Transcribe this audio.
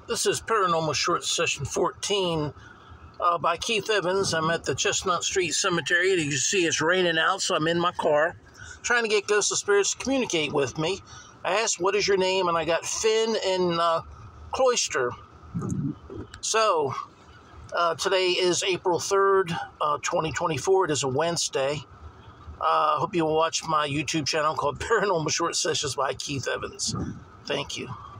This is Paranormal Short Session 14 by Keith Evans. I'm at the Chestnut Street Cemetery. As you can see, it's raining out, so I'm in my car trying to get ghosts and spirits to communicate with me. I asked, what is your name? And I got Finn and Cloister. So, today is April 3rd, 2024. It is a Wednesday. I hope you'll watch my YouTube channel called Paranormal Short Sessions by Keith Evans. Thank you.